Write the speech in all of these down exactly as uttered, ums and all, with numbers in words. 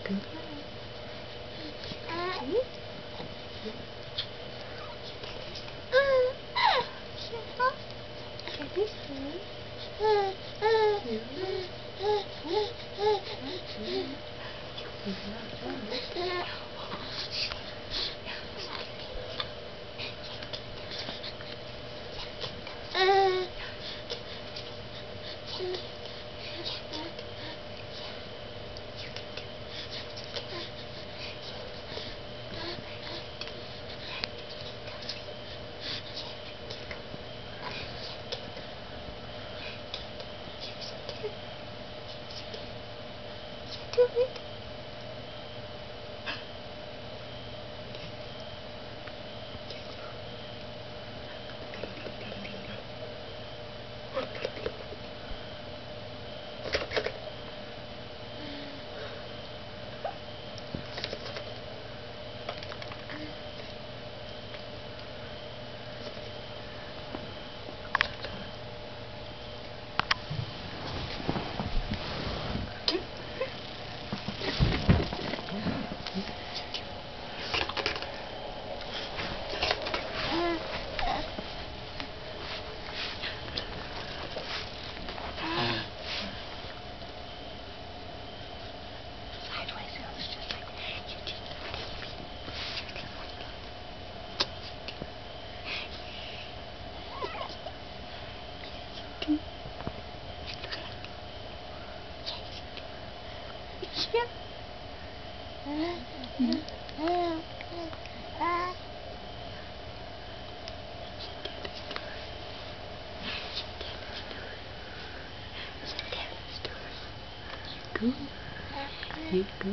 Good. Good. You go.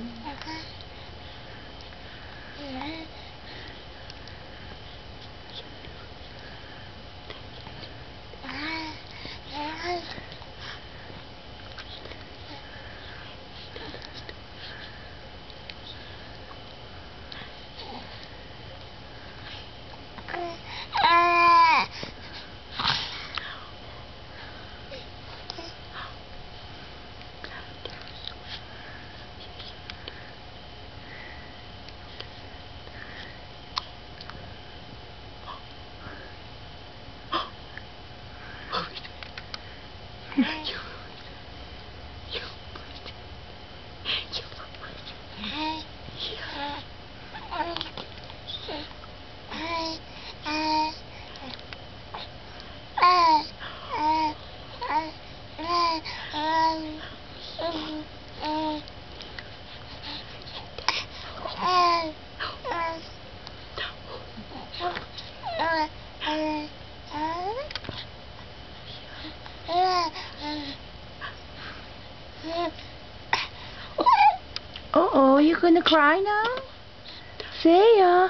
Uh-oh, you gonna cry now? Say ya.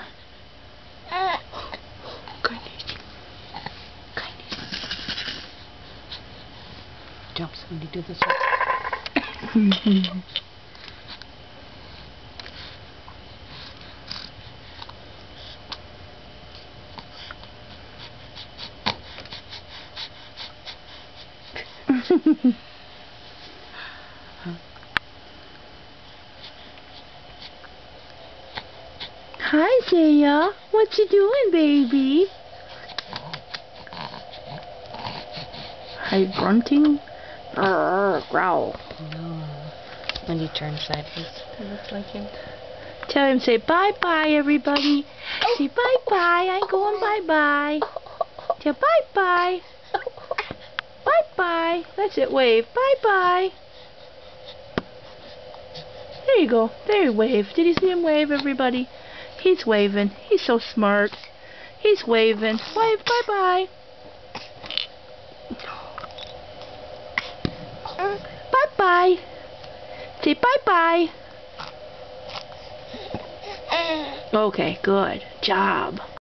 Goodness. Goodness. Jumps when you do this. Hi, Zaya. What you doing, baby? Are you grunting? Arr, growl. No. When you turn sideways, it looks like him. Tell him, say bye-bye, everybody. Say bye-bye. I'm going bye-bye. Say bye-bye. Bye-bye. That's it. Wave. Bye-bye. There you go. There you wave. Did you see him wave, everybody? He's waving. He's so smart. He's waving. Wave. Bye-bye. Bye-bye. Say bye-bye. Okay, good job.